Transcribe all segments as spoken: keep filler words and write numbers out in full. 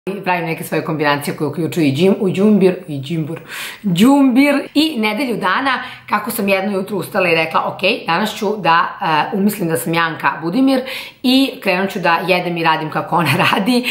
Pravim neke svoje kombinacije koje uključuju i džim, u džumbir, i džimbur, džumbir i nedelju dana kako sam jedno jutro ustala i rekla ok, danas ću da uh, umislim da sam Janka Budimir i krenut ću da jedem i radim kako ona radi.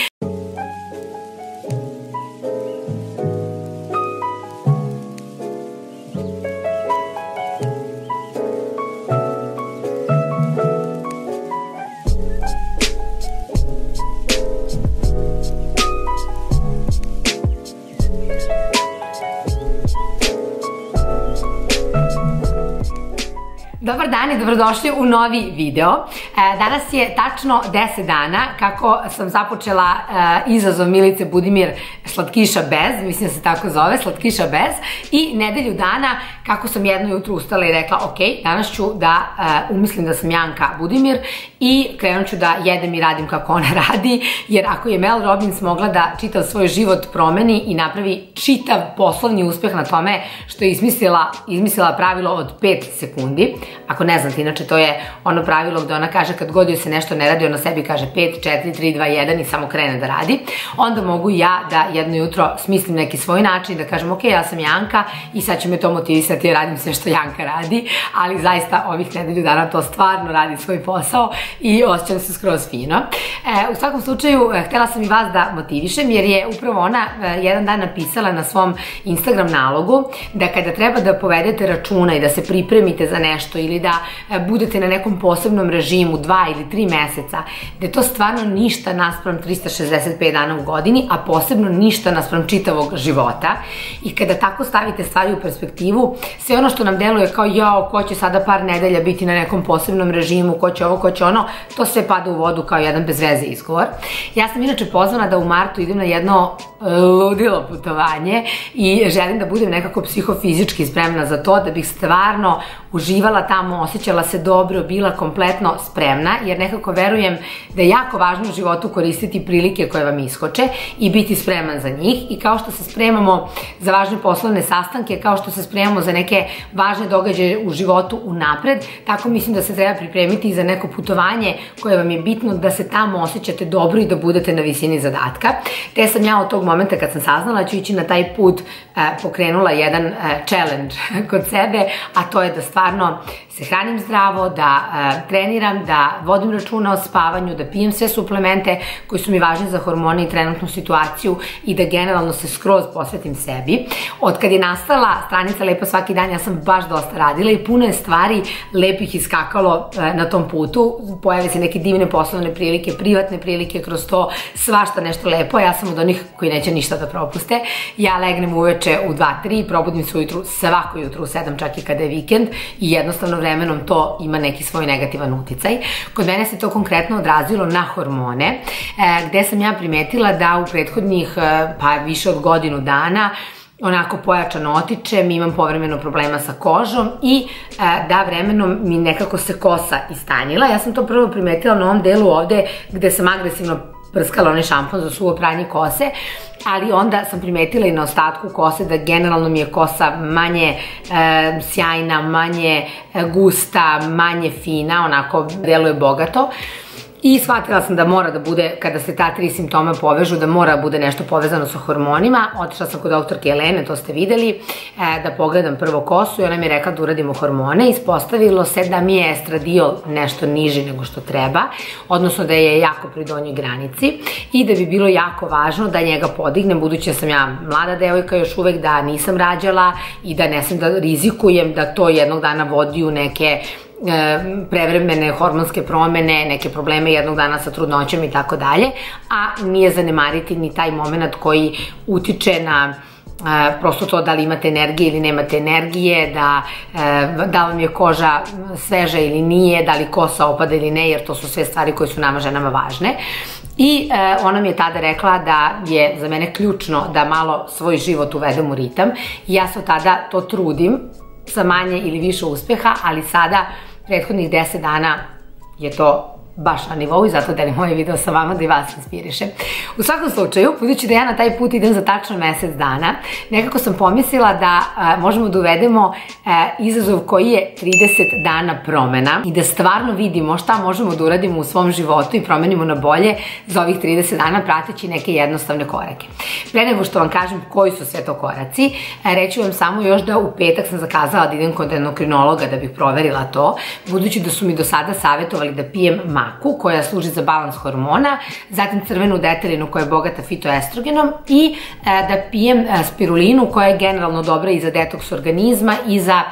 Dobar dan i dobrodošli u novi video. Danas je tačno deset dana kako sam započela izazov Milice Budimir Slatkiša bez, mislim da se tako zove, Slatkiša bez, i nedelju dana kako sam jedno jutro ustala i rekla ok, danas ću da umislim da sam Janka Budimir i krenut ću da jedem i radim kako ona radi, jer ako je Mel Robbins mogla da čitav svoj život promeni i napravi čitav poslovni uspeh na tome što je izmislila, izmislila pravilo od pet sekundi. Ako ne znate, inače to je ono pravilo gde ona kaže kad god joj se nešto ne radi, ona sebi kaže pet, četiri, tri, dva, jedan i samo krene da radi. Onda mogu ja da jedno jutro smislim neki svoj način, da kažem ok, ja sam Janka i sad će me to motivisati jer radim sve što Janka radi, ali zaista ovih nedelju dana to stvarno radi svoj posao i osjećam se skroz fino. E, u svakom slučaju, htela sam i vas da motivišem jer je upravo ona jedan dan napisala na svom Instagram nalogu da kada treba da povedete računa i da se pripremite za nešto ili da budete na nekom posebnom režimu dva ili tri meseca, da je to stvarno ništa naspram trista šezdeset pet dana u godini, a posebno ništa naspram čitavog života. I kada tako stavite stvari u perspektivu, sve ono što nam deluje kao jao, ko će sada par nedelja biti na nekom posebnom režimu, ko će ovo, ko će ono, to sve pada u vodu kao jedan bez veze izgovor. Ja sam inače pozvana da u martu idem na jedno ludilo putovanje i želim da budem nekako psihofizički spremna za to, da bih stvarno uživala tamo, osjećala se dobro, bila kompletno spremna, jer nekako verujem da je jako važno u životu koristiti prilike koje vam iskoče i biti spreman za njih. I kao što se spremamo za važne poslovne sastanke, kao što se spremamo za neke važne događaje u životu unapred, tako mislim da se treba pripremiti i za neko putovanje koje vam je bitno da se tamo osjećate dobro i da budete na visini zadatka. Te sam ja od tog momenta kad sam saznala ću ići na taj put pokrenula jedan challenge kod sebe, a to je da stvarno se hranim zdravo, da treniram, da vodim računa o spavanju, da pijem sve suplemente koji su mi važni za hormone i trenutnu situaciju i da generalno se skroz posvetim sebi. Od kad je nastala stranica Lepa svaki dan, ja sam baš dosta radila i puno je stvari lepih iskakalo na tom putu. Pojave se neke divne poslovne prilike, privatne prilike, kroz to svašta nešto lepo. Ja sam od onih koji neće ništa da propuste. Ja legnem uveče u dva, tri, probudim se ujutru svako jutro u sedam, čak i kada je vikend, i jednostavno vremenom to ima neki svoj negativan uticaj. Kod mene se to konkretno odrazilo na hormone, gde sam ja primetila da u prethodnih pa više od godinu dana onako pojačano otičem, imam povremeno problema sa kožom i da vremenom mi nekako se kosa istanjila. Ja sam to prvo primetila na ovom delu ovde gde sam agresivno prskala onaj šampon za suvo pranje kose, ali onda sam primetila i na ostatku kose da generalno mi je kosa manje e, sjajna, manje gusta, manje fina, onako deluje bogato. I shvatila sam da mora da bude, kada se ta tri simptoma povežu, da mora da bude nešto povezano sa hormonima. Otišla sam kod doktorke Jelene, to ste videli, da pogledam prvo kosu i ona mi je rekla da uradimo hormone. Ispostavilo se da mi je estradiol nešto niži nego što treba, odnosno da je jako pri donjoj granici i da bi bilo jako važno da njega podignem, budući da sam ja mlada devojka još uvek, da nisam rađala i da ne sam da rizikujem da to jednog dana vodi u neke prevremene hormonske promene, neke probleme jednog dana sa trudnoćom i tako dalje, a nije zanemariti ni taj moment koji utiče na prosto to da li imate energije ili nemate energije, da vam je koža sveža ili nije, da li kosa opada ili ne, jer to su sve stvari koje su nama ženama važne. I ona mi je tada rekla da je za mene ključno da malo svoj život uvedem u ritam i ja se od tada to trudim sa manje ili više uspeha, ali sada prethodnih deset dana je to baš na nivou i zato delim ovaj video sa vama da i vas inspiriše. U svakom slučaju, budući da ja na taj put idem za tačno mesec dana, nekako sam pomislila da možemo da uvedemo izazov koji je trideset dana promena i da stvarno vidimo šta možemo da uradimo u svom životu i promenimo na bolje za ovih trideset dana prateći neke jednostavne korake. Pre nego što vam kažem koji su sve to koraci, reću vam samo još da u petak sam zakazala da idem kod endokrinologa da bih proverila to, budući da su mi do sada savjetovali da pijem maku koja služi za balans hormona, zatim crvenu detelinu koja je bogata fitoestrogenom i da pijem spirulinu koja je generalno dobra i za detoks organizma i za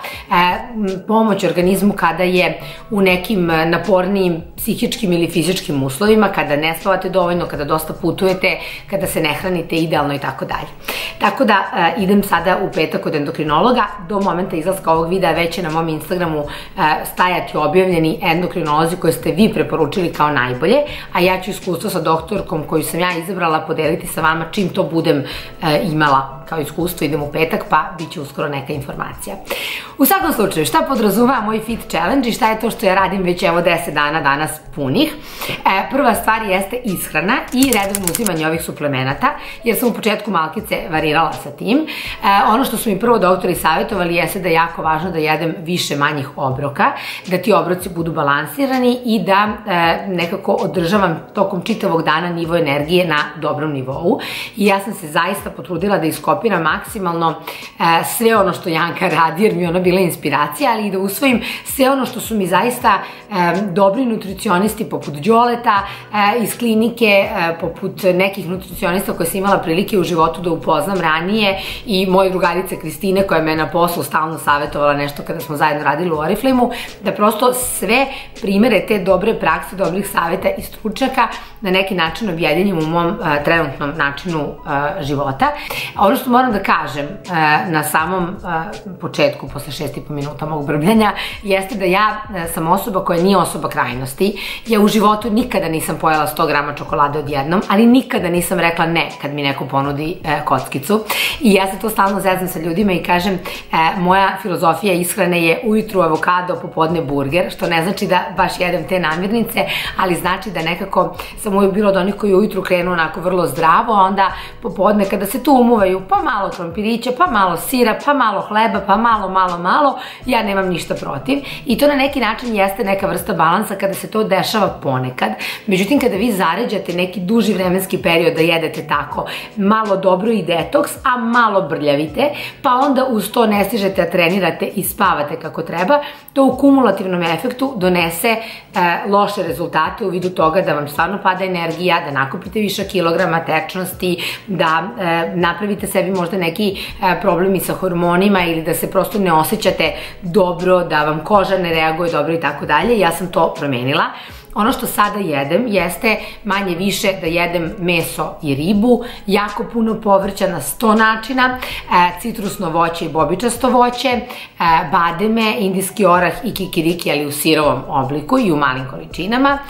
pomoć organizmu kada je u nekim napornijim psihičkim ili fizičkim uslovima, kada ne spavate dovoljno, kada dosta putujete, kada se ne hranite idealno i tako dalje. Tako da idem sada u petak kod endokrinologa. Do momenta izlaska ovog videa već će na mom Instagramu stajati objavljeni endokrinolozi koje ste vi preporučili kao najbolje, a ja ću iskustvo sa doktorkom koju sam ja izabrala podeliti sa vama čim to budem imala kao iskustvo. Idem u petak pa bit će uskoro neka informacija. U svakom slučaju, šta podrazumeva moj Fit Challenge i šta je to što ja radim već evo deset dana danas punih? Prva stvar jeste ishrana i redovno uzimanje ovih suplemenata, jer sam u početku malkice varirala sa tim. Ono što su mi prvo doktori savjetovali jeste da je jako važno da jedem više manjih obroka, da ti obroci budu balansirani i da nekako održavam tokom čitavog dana nivo energije na dobrom nivou. I ja sam se zaista potrudila da iskopiram maksimalno sve ono što Janka radi, jer mi je ona bila inspiracija, ali i da usvojim sve ono što su mi zaista dobri nutricionisti poput Đoleta iz klinike, poput nekih nutricionista koje sam imala prilike u životu da upoznam ranije i moje drugarice Kristine koja me na poslu stalno savjetovala nešto kada smo zajedno radili u Oriflameu, da prosto sve primere te dobre prakse, dobrih savjeta i stručnjaka na neki način objedinjim u mom trenutnom načinu života. Ono što moram da kažem na samom početku, posle šest i po minuta mog brbljanja, jeste da ja sam osoba koja nije osoba krajnosti. Ja u životu nikada nisam pojela sto grama čokolade odjednom, ali nikada nisam rekla ne kad mi neko ponudi kockicu. I ja se to stalno zezam sa ljudima i kažem, moja filozofija ishrane je ujutru avokado, popodne burger, što ne znači da baš jedem te namirnice, ali znači da nekako sam uvijek bila od onih koji ujutru krenu onako vrlo zdravo, a onda popodne kada se tu umuvaju pa malo krompirića, pa malo sira, pa malo hleba, pa malo, malo, malo, ja nemam ništa protiv. I to na neki način jeste neka vrsta balansa kada se to dešava ponekad. Međutim, kada vi zaređate neki duži vremenski period da jedete tako, malo dobro i detoks, a malo brljavite, pa onda uz to ne stižete da trenirate i spavate kako treba, to u kumulativnom efektu donese loše rezultate u vidu toga da vam stvarno pada energija, da nakupite više kilograma, tečnosti, da napravite sebi možda neki problemi sa hormonima ili da se prosto ne osjećate dobro, da vam koža ne reaguje dobro i tako dalje. Ja sam to promenila. Ono što sada jedem jeste manje više da jedem meso i ribu, jako puno povrća na sto načina, citrusno voće i bobičasto voće, bademe, indijski orah i kikiriki, ali u sirovom obliku i u malim količinama,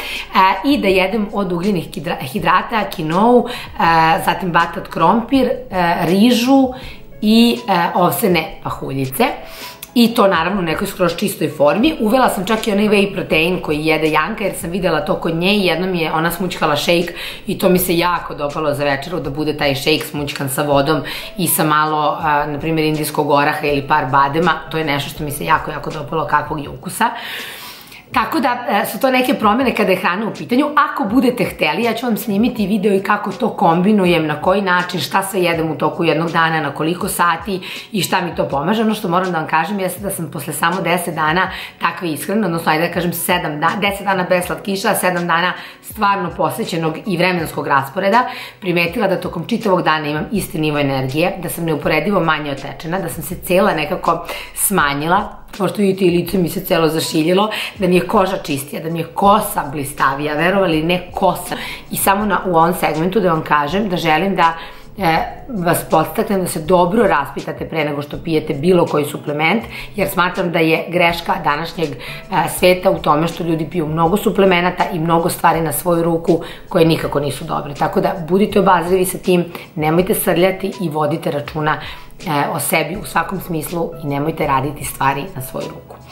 i da jedem od ugljenih hidrata, kinou, zatim batat krompir, rižu i ovsene pahuljice. I to naravno u nekoj skroz čistoj formi. Uvela sam čak i onaj whey protein koji jede Janka, jer sam videla to kod nje i jednom je ona smućkala šejk i to mi se jako dopalo za večeru, da bude taj šejk smućkan sa vodom i sa malo, na primjer, indijskog oraha ili par badema. To je nešto što mi se jako, jako dopalo, kakvog je ukusa. Tako da su to neke promjene kada je hrana u pitanju. Ako budete hteli, ja ću vam snimiti video i kako to kombinujem, na koji način, šta sve jedem u toku jednog dana, na koliko sati i šta mi to pomaže. Ono što moram da vam kažem jeste da sam posle samo deset dana takve ishrane, odnosno ajde da kažem deset dana bez slatkiša, sedam dana stvarno posvećenog i vremenskog rasporeda, primetila da tokom čitavog dana imam isti nivo energije, da sam neuporedivo manje otečena, da sam se cela nekako smanjila, kao što vidite i lice mi se celo zašiljilo, da mi je koža čistija, da mi je kosa blistavija, verovali ne kosa. I samo u ovom segmentu da vam kažem da želim da vas podstaknem da se dobro raspitate pre nego što pijete bilo koji suplement, jer smatram da je greška današnjeg sveta u tome što ljudi piju mnogo suplemenata i mnogo stvari na svoju ruku koje nikako nisu dobre. Tako da budite obazrivi sa tim, nemojte srljati i vodite računa o sebi u svakom smislu i nemojte raditi stvari na svoju ruku.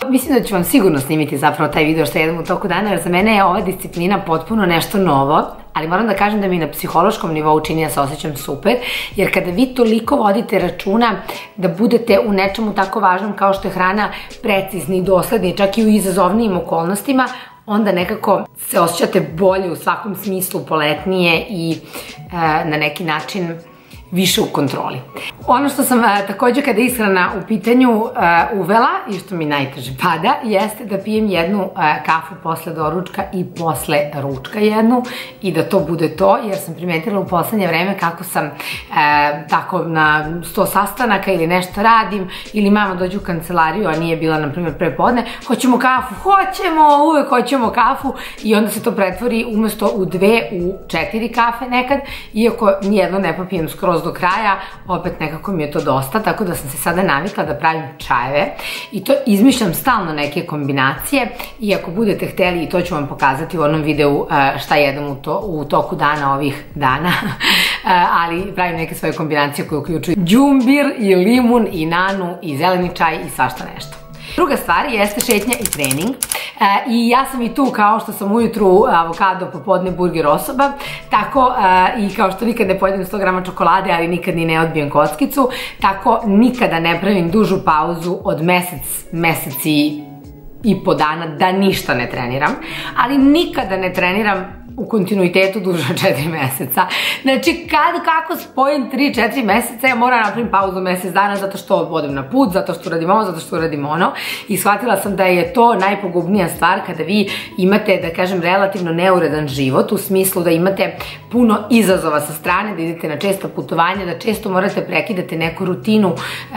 Mislim da ću vam sigurno snimiti zapravo taj video što jedem u toku dana, jer za mene je ova disciplina potpuno nešto novo, ali moram da kažem da mi na psihološkom nivou čini da se osjećam super, jer kada vi toliko vodite računa da budete u nečemu tako važnom kao što je hrana precizni, dosledni, čak i u izazovnijim okolnostima, onda nekako se osjećate bolje u svakom smislu, poletnije i na neki način više u kontroli. Ono što sam također kada je ishrana u pitanju uvela i što mi najteže pada jeste da pijem jednu kafu posle doručka i posle ručka jednu i da to bude to, jer sam primetila u poslednje vreme kako sam tako na sto sastanaka ili nešto radim ili mama dođe u kancelariju, a nije bila na primjer prepodne, hoćemo kafu, hoćemo, uvek hoćemo kafu i onda se to pretvori umesto u dve u četiri kafe nekad, iako nijedno ne popijem skroz do kraja, opet nekako mi je to dosta, tako da sam se sada navikla da pravim čajeve i to izmišljam stalno neke kombinacije i ako budete hteli, i to ću vam pokazati u onom videu šta jedem u toku dana ovih dana, ali pravim neke svoje kombinacije koje uključuju đumbir i limun i nanu i zeleni čaj i svašta nešto. Druga stvar jeste šetnja i trening i ja sam i tu kao što sam ujutru avokado, popodne burger osoba, tako i kao što nikad ne pojedem sto grama čokolade, ali nikad ni ne odbijem kockicu, tako nikada ne pravim dužu pauzu od mesec, meseci i po dana da ništa ne treniram, ali nikada ne treniram u kontinuitetu duže od četiri meseca. Znači, kad, kako spojim tri četiri meseca, ja moram napravim pauzu mesec dana zato što odem na put, zato što uradim ovo, zato što uradim ono. I shvatila sam da je to najpogubnija stvar kada vi imate, da kažem, relativno neuredan život, u smislu da imate puno izazova sa strane, da idete na česta putovanja, da često morate prekidate neku rutinu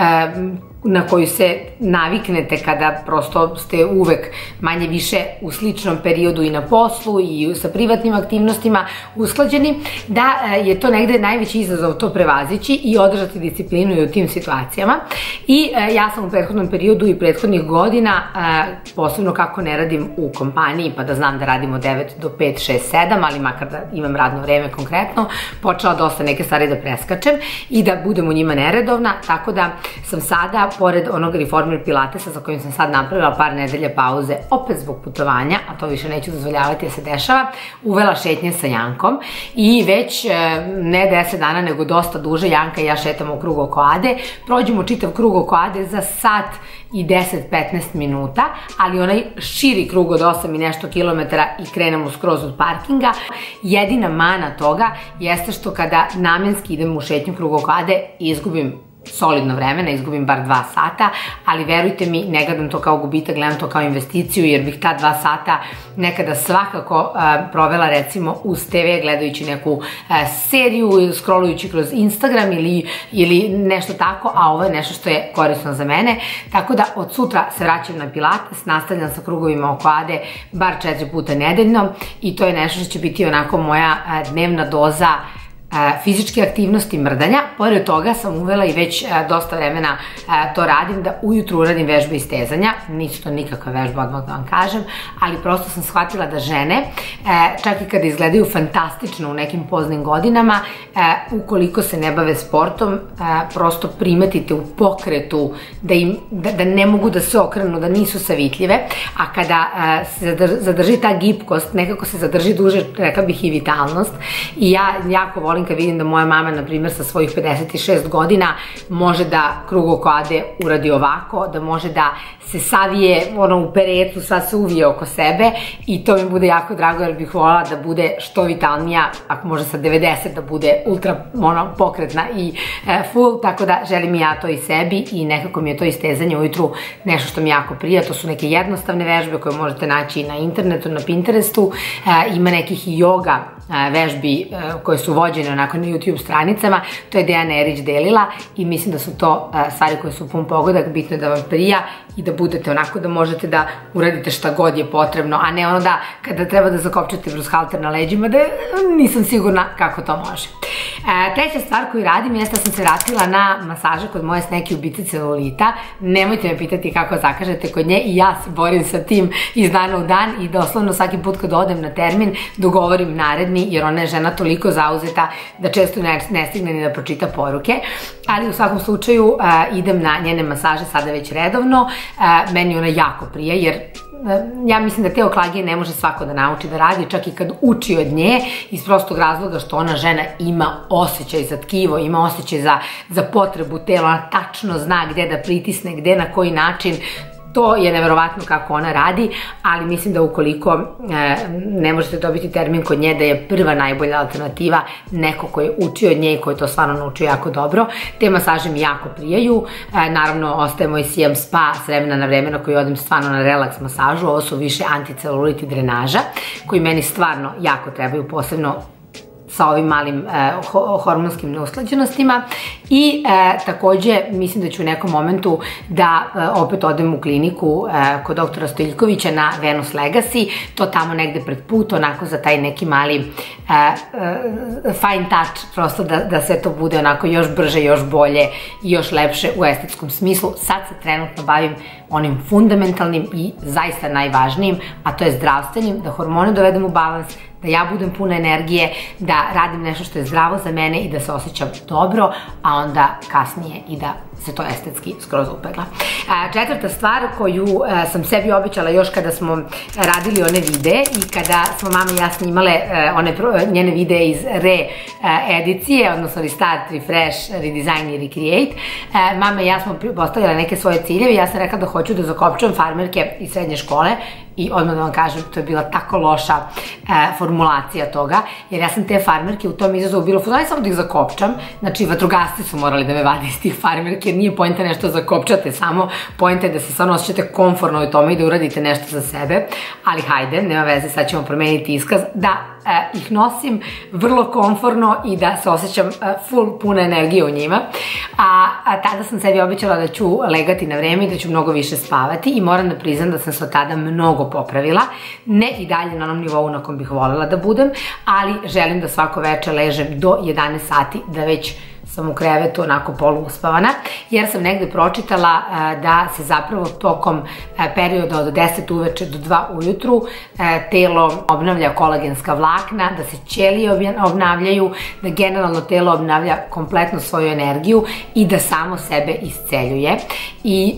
na koju se naviknete kada prosto ste uvek manje više u sličnom periodu i na poslu i sa privatnim aktivnostima usklađeni, da je to negde najveći izazov to prevazići i održati disciplinu i u tim situacijama. I ja sam u prethodnom periodu i prethodnih godina, posebno kako ne radim u kompaniji, pa da znam da radim od devet do pet, šest, sedam, ali makar da imam radno vreme konkretno, počela dosta neke stvari da preskačem i da budem u njima neredovna, tako da sam sada pored onog reformer pilatesa za kojim sam sad napravila par nedelja pauze, opet zbog putovanja, a to više neću dozvoljavati da se dešava, uvela šetnje sa Jankom i već ne deset dana, nego dosta duže Janka i ja šetamo u krug oko Ade, prođemo čitav krug oko Ade za sat i deset do petnaest minuta, ali onaj širi krug od osam i nešto kilometara i krenemo skroz od parkinga. Jedina mana toga jeste što kada namenski idem u šetnju krug oko Ade izgubim solidno vremena, izgubim bar dva sata, ali verujte mi, ne gledam to kao gubitak, gledam to kao investiciju, jer bih ta dva sata nekada svakako provela recimo uz te ve gledajući neku seriju ili scrollujući kroz Instagram ili nešto tako, a ovo je nešto što je korisno za mene, tako da od sutra se vraćam na pilates, nastavljam sa krugovima oko Ade bar četiri puta nedeljno i to je nešto što će biti onako moja dnevna doza fizičke aktivnosti mrdanja. Pored toga sam uvela i već dosta vremena to radim, da ujutru uradim vežbe i stezanja. Nisu to nikakva vežba, odmah da vam kažem, ali prosto sam shvatila da žene, čak i kada izgledaju fantastično u nekim poznim godinama, ukoliko se ne bave sportom, prosto primetite u pokretu da ne mogu da se okrenu, da nisu savitljive, a kada se zadrži ta gibkost, nekako se zadrži duže, rekla bih, i vitalnost. I ja jako volim kad vidim da moja mama, na primjer, sa svojih pedeset šest godina može da krug oko Ade uradi ovako, da može da se savije ono u peretu, sad se uvije oko sebe i to mi bude jako drago jer bih voljela da bude što vitalnija, ako može sa devedeset da bude ultra pokretna i full, tako da želim i ja to i sebi i nekako mi je to istezanje ujutru nešto što mi jako prija. To su neke jednostavne vežbe koje možete naći na internetu, na Pinterestu, ima nekih i yoga vežbi koje su vođene onako na YouTube stranicama, to je Dejana Erić delila i mislim da su to stvari koje su pun pogodak, bitno je da vam prija i da budete onako da možete da uradite šta god je potrebno, a ne ono da kada treba da zakopčate brushalter na leđima, da nisam sigurna kako to može. Treća stvar koju radim jeste da sam se vratila na masaže kod moje sneki ubice celulita. Nemojte me pitati kako zakažete kod nje i ja se borim sa tim iz dana u dan i doslovno svaki put kad odem na termin dogovorim naredni, jer ona je žena toliko zauzeta da često ne stigne ni da pročita poruke, ali u svakom slučaju idem na njene masaže sada već redovno. meni ona jako prija, jer ja mislim da te oklagije ne može svako da nauči da radi, čak i kad uči od nje, iz prostog razloga što ona žena ima osjećaj za tkivo, ima osjećaj za potrebu tela, ona tačno zna gde da pritisne, gde, na koji način. To je neverovatno kako ona radi, ali mislim da ukoliko ne možete dobiti termin kod nje, da je prva najbolja alternativa neko ko je učio od nje i ko je to stvarno naučio jako dobro. Te masaže mi jako prijaju. Naravno, ostaje moj Siam Spa s vremena na vreme na koji odem stvarno na relaks masažu. Ovo su više anticelulit i drenaža, koji meni stvarno jako trebaju, posebno sa ovim malim hormonskim neusklađenostima. I takođe mislim da ću u nekom momentu da opet odem u kliniku kod doktora Stojiljkovića na Venus Legacy, to tamo negde pred put, onako za taj neki mali fine touch, prosto da sve to bude onako još brže, još bolje i još lepše u estetskom smislu. Sad se trenutno bavim onim fundamentalnim i zaista najvažnijim, a to je zdravstvenim, da hormone dovedem u balans, da ja budem puna energije, da radim nešto što je zdravo za mene i da se osjećam dobro, a onda kasnije i da se to estetski skroz upegla. Četvrta stvar koju sam sebi obećala još kada smo radili one videe i kada smo mama i ja snimale one njene videe iz re-edicije, odnosno Restart, Refresh, Redesign i Recreate, mama i ja smo postavljala neke svoje ciljeve i ja sam rekla da hoću da zakopčam farmerke iz srednje škole i odmah da vam kažem, to je bila tako loša formulacija toga, jer ja sam te farmerke u tom izazovu bilo fuzonaj samo da ih zakopčam, znači vatrogasci su morali da me vade iz tih farmerke, jer nije pojenta nešto zakopčate, samo pojenta je da se stvarno osjećate komfortno u tome i da uradite nešto za sebe, ali hajde, nema veze, sad ćemo promeniti iskaz, da ih nosim vrlo komfortno i da se osjećam full puna energije u njima, a tada sam sebi obećala da ću legati na vreme i da ću mnogo više spavati i moram da priznam da sam se od tada mnogo popravila, ne i dalje na onom nivou na kom bih voljela da budem, ali želim da svako veče ležem do jedanaest sati, da već sam u krevetu onako poluuspavana, jer sam negde pročitala da se zapravo tokom perioda od deset uveče do dva ujutru telo obnavlja kolagenska vlakna, da se ćelije obnavljaju, da generalno telo obnavlja kompletno svoju energiju i da samo sebe isceljuje. I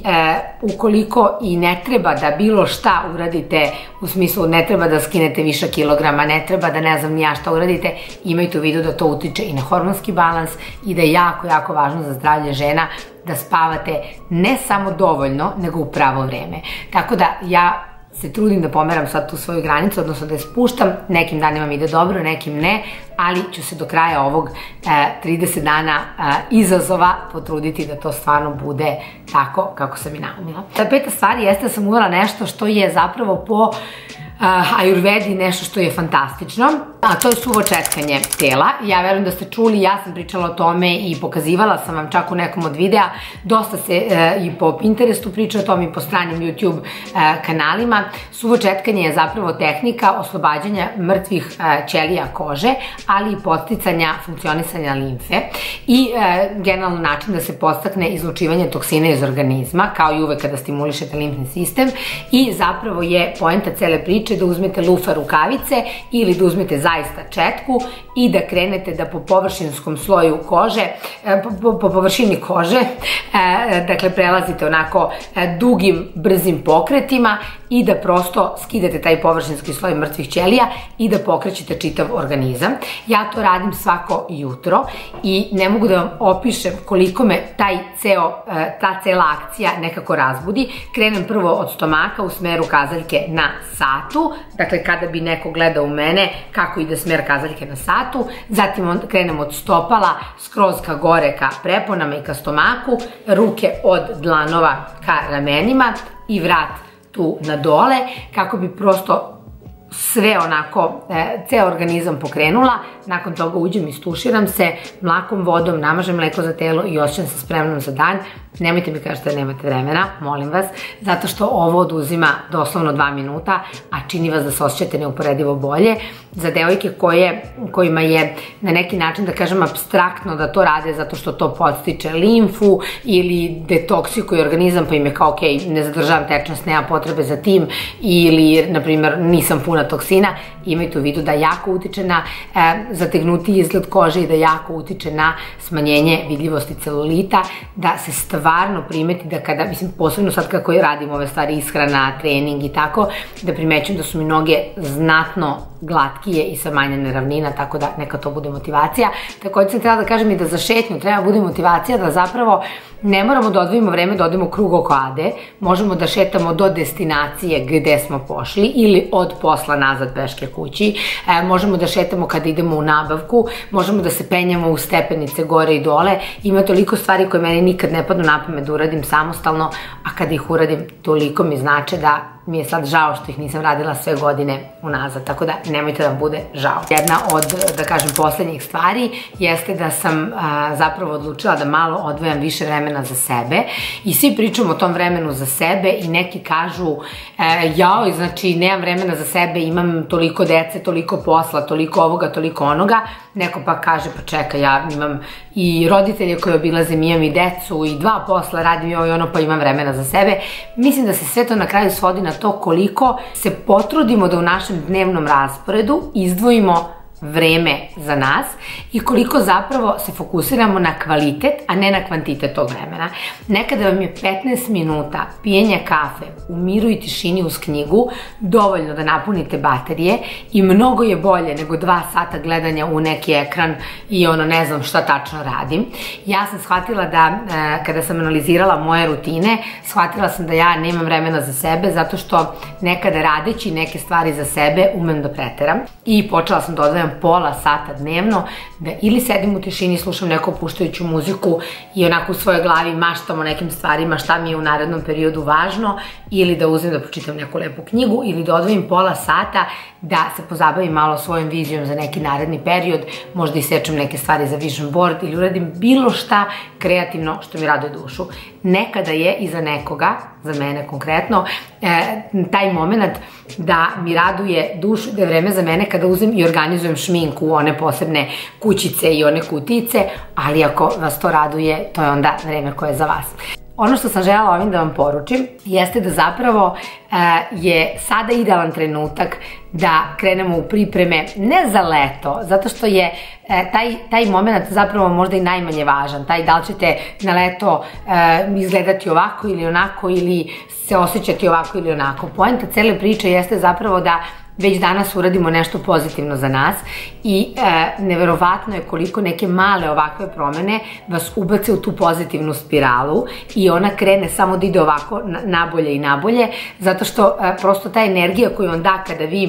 ukoliko i ne treba da bilo šta uradite, u smislu ne treba da skinete više kilograma, ne treba da ne znam ni ja šta uradite, imajte u vidu da to utiče i na hormonski balans i da je jako, jako važno za zdravlje žena da spavate ne samo dovoljno, nego u pravo vreme. Tako da ja se trudim da pomeram sad tu svoju granicu, odnosno da je spuštam, nekim danima mi ide dobro, nekim ne, ali ću se do kraja ovog trideset dana izazova potruditi da to stvarno bude tako kako sam i naumila. Peta stvar jeste da sam uvela nešto što je zapravo po ajurvedi nešto što je fantastično, a to je suvo četkanje tela. Ja verujem da ste čuli, ja sam pričala o tome i pokazivala sam vam čak u nekom od videa, dosta se i po Pinterestu priča o tome i po stranim YouTube kanalima. Suvo četkanje je zapravo tehnika oslobađanja mrtvih ćelija kože, ali i podsticanja funkcionisanja limfe i generalno način da se podstakne izlučivanje toksina iz organizma, kao i uvek kada stimulišete limfni sistem, i zapravo je poenta cele priče da uzmete lufa rukavice ili da uzmete zaista četku i da krenete da po površinskom sloju kože, po površini kože, dakle prelazite onako dugim, brzim pokretima i da prosto skidate taj površinski sloj mrtvih ćelija i da pokrećete čitav organizam. Ja to radim svako jutro i ne mogu da vam opišem koliko me taj ceo, ta cela akcija nekako razbudi. Krenem prvo od stomaka u smeru kazaljke na satu, dakle kada bi neko gledao u mene kako ide smer kazaljke na satu, zatim krenem od stopala skroz ka gore ka preponama i ka stomaku, ruke od dlanova ka ramenima i vrat tu na dole, kako bi prosto sve onako, ceo organizam pokrenula. Nakon toga uđem, istuširam se mlakom vodom, namažem mleko za telo i osjećam se spremnom za dan. Nemojte mi kažete da nemate vremena, molim vas, zato što ovo oduzima doslovno dva minuta, a čini vas da se osjećate neuporedivo bolje. Za devojke kojima je na neki način, da kažem, apstraktno da to rade zato što to podstiče limfu ili detoksikuje organizam, pa im je kao, ok, ne zadržavam tečnost, nema potrebe za tim, ili, na primjer, nisam puna puna toksina, imajte u vidu da jako utiče na zategnuti izgled kože i da jako utiče na smanjenje vidljivosti celulita, da se stvarno primeti da kada, mislim, posebno sad kako radim ove stvari, ishrana, trening i tako, da primećujem da su mi noge znatno glatkije i sa manje neravnina, tako da neka to bude motivacija. Također sam trebala da kažem i da za šetnju treba bude motivacija da zapravo ne moramo da odvojimo vreme da odemo krug oko Ade, možemo da šetamo do destinacije gde smo pošli ili od posla nazad peške kući, možemo da šetamo kada idemo u nabavku, možemo da se penjamo u stepenice gore i dole, ima toliko stvari koje meni nikad ne padnu na pamet da uradim samostalno, a kada ih uradim toliko mi znače da mi je sad žao što ih nisam radila sve godine unazad, tako da nemojte da vam bude žao. Jedna od, da kažem, poslednjih stvari jeste da sam zapravo odlučila da malo odvojam više vremena za sebe i svi pričamo o tom vremenu za sebe i neki kažu jao, znači nemam vremena za sebe, imam toliko dece, toliko posla, toliko ovoga, toliko onoga. Neko pa kaže, pa čekaj, ja imam i roditelje koje obilazim, imam i decu i dva posla, radim i ovo i ono, pa imam vremena za sebe. Mislim da se sve to na kraju svodi na to koliko se potrudimo da u našem dnevnom rasporedu izdvojimo vreme za nas i koliko zapravo se fokusiramo na kvalitet, a ne na kvantitet tog vremena. Nekada vam je petnaest minuta pijenja kafe u miru i tišini uz knjigu dovoljno da napunite baterije i mnogo je bolje nego dva sata gledanja u neki ekran i ono ne znam šta tačno radim. Ja sam shvatila da kada sam analizirala moje rutine, shvatila sam da ja nemam vremena za sebe zato što nekada radeći neke stvari za sebe umem da preteram i počela sam da odvajam pola sata dnevno, da ili sedim u tišini, slušam neku opuštajuću muziku i onako u svojoj glavi maštam o nekim stvarima šta mi je u narednom periodu važno, ili da uzmem da pročitam neku lepu knjigu, ili da odvojim pola sata da se pozabavim malo svojom vizijom za neki naredni period, možda isečem neke stvari za vision board ili uradim bilo šta kreativno što mi raduje dušu. Nekada je i za nekoga, za mene konkretno, taj moment da mi raduje dušu, da je vreme za mene kada uzem i organizujem šminku, one posebne kućice i one kutice, ali ako vas to raduje, to je onda vreme koje je za vas. Ono što sam željela ovim da vam poručim jeste da zapravo je sada idealan trenutak da krenemo u pripreme, ne za leto, zato što je taj moment zapravo možda i najmanje važan, taj da li ćete na leto izgledati ovako ili onako ili se osjećati ovako ili onako. Poenta cele priče jeste zapravo da već danas uradimo nešto pozitivno za nas i neverovatno je koliko neke male ovakve promene vas ubace u tu pozitivnu spiralu i ona krene samo da ide ovako nabolje i nabolje, zato što prosto ta energija koju on da kada vi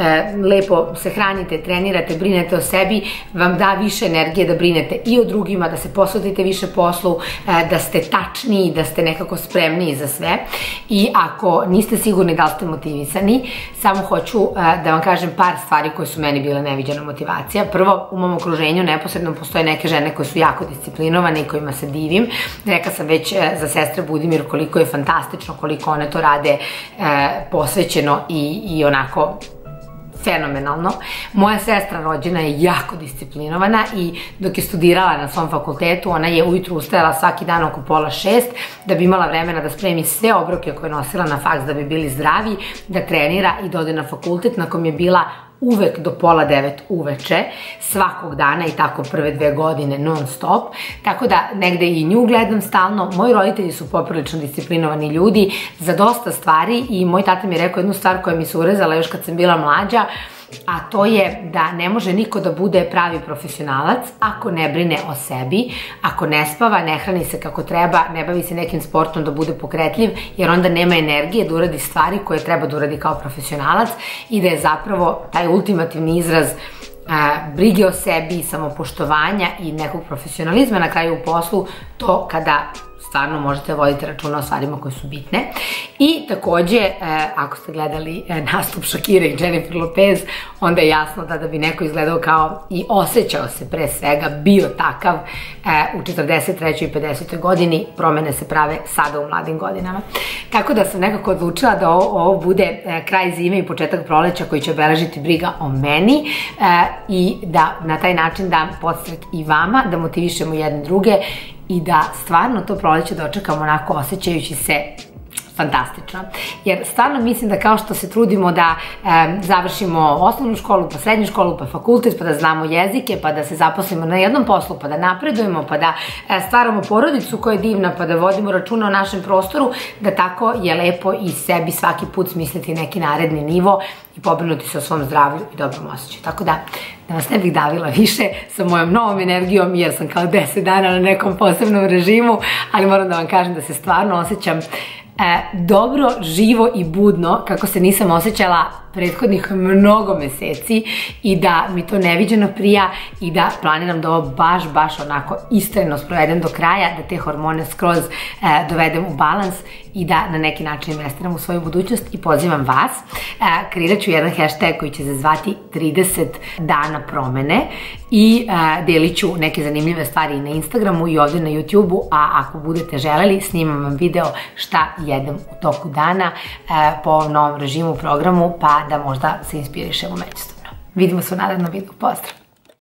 lepo se hranite, trenirate, brinete o sebi, vam da više energije da brinete i o drugima, da se posvetite više poslu, da ste tačniji, da ste nekako spremniji za sve. I ako niste sigurni da li ste motivisani, samo hoću da vam kažem par stvari koje su meni bile neviđena motivacija. Prvo, u mom okruženju neposredno postoje neke žene koje su jako disciplinovane i kojima se divim. Rekla sam već za sestre Budimir koliko je fantastično, koliko one to rade posvećeno i onako fenomenalno. Moja sestra rođena je jako disciplinovana i dok je studirala na svom fakultetu, ona je ujutru ustajala svaki dan oko pola šest da bi imala vremena da spremi sve obroke koje je nosila na faks da bi bili zdravi, da trenira i da ode na fakultet, na kom je bila uvek do pola devet uveče, svakog dana i tako prve dve godine non stop, tako da negde i nju gledam stalno. Moji roditelji su poprilično disciplinovani ljudi za dosta stvari i moj tata mi je rekao jednu stvar koja mi se urezala još kad sam bila mlađa, a to je da ne može niko da bude pravi profesionalac ako ne brine o sebi, ako ne spava, ne hrani se kako treba, ne bavi se nekim sportom da bude pokretljiv, jer onda nema energije da uradi stvari koje treba da uradi kao profesionalac i da je zapravo taj ultimativni izraz brige o sebi, samopoštovanja i nekog profesionalizma na kraju u poslu, to kada stvarno možete voditi računa o stvarima koje su bitne. I takođe, ako ste gledali nastup Shakire i Jennifer Lopez, onda je jasno da da bi neko izgledao kao i osjećao se pre svega, bio takav u četrdeset trećoj i pedesetoj godini, promene se prave sada u mladim godinama. Tako da sam nekako odlučila da ovo bude kraj zime i početak proleća koji će obeležiti briga o meni i da na taj način dam podstrek i vama, da motivišemo jedne druge i da stvarno to proleće dočekamo onako osjećajući se fantastično. Jer stvarno mislim da kao što se trudimo da e, završimo osnovnu školu, pa srednju školu, pa fakultet, pa da znamo jezike, pa da se zaposlimo na jednom poslu, pa da napredujemo, pa da e, stvaramo porodicu koja je divna, pa da vodimo računa o našem prostoru, da tako je lepo i sebi svaki put smisliti neki naredni nivo i pobrinuti se o svom zdravlju i dobrom osjećaju. Tako da, da vas ne bih davila više sa mojom novom energijom, jer sam kao deset dana na nekom posebnom režimu, ali moram da vam kažem da se stvarno osjećam E, dobro, živo i budno kako se nisam osjećala prethodnih mnogo meseci i da mi to neviđeno prija i da planiram da ovo baš, baš onako istrajno sprovedem do kraja, da te hormone skroz e, dovedem u balans i da na neki način investiram u svoju budućnost i pozivam vas. E, kreirat ću jedan hashtag koji će se zvati trideset dana promene i e, delit ću neke zanimljive stvari i na Instagramu i ovdje na YouTubeu, a ako budete želeli snimam vam video šta jedem u toku dana e, po ovom novom režimu, programu, pa da možda se inspirišemo međusobno. Vidimo se u narednom videu. Pozdrav!